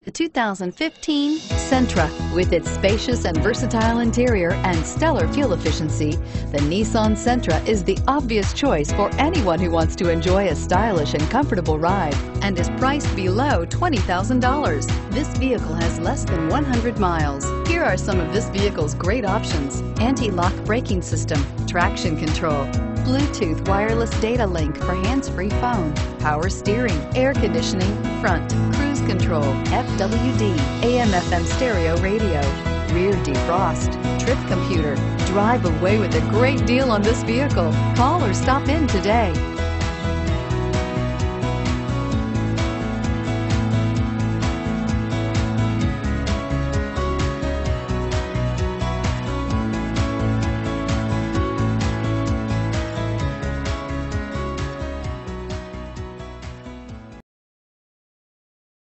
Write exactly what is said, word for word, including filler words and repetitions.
The two thousand fifteen Sentra. With its spacious and versatile interior and stellar fuel efficiency, the Nissan Sentra is the obvious choice for anyone who wants to enjoy a stylish and comfortable ride and is priced below twenty thousand dollars. This vehicle has less than one hundred miles. Here are some of this vehicle's great options: anti-lock braking system, traction control, Bluetooth wireless data link for hands-free phone, power steering, air conditioning, front, cruise control, F W D, A M F M stereo radio, rear defrost, trip computer. Drive away with a great deal on this vehicle. Call or stop in today.